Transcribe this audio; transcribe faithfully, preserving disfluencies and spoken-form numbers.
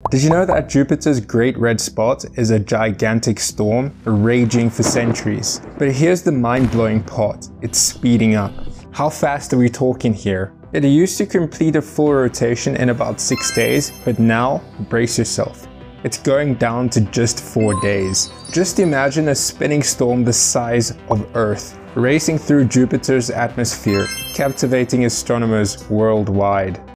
Did you know that Jupiter's Great Red Spot is a gigantic storm, raging for centuries? But here's the mind-blowing part, it's speeding up. How fast are we talking here? It used to complete a full rotation in about six days, but now, brace yourself. It's going down to just four days. Just imagine a spinning storm the size of Earth, racing through Jupiter's atmosphere, captivating astronomers worldwide.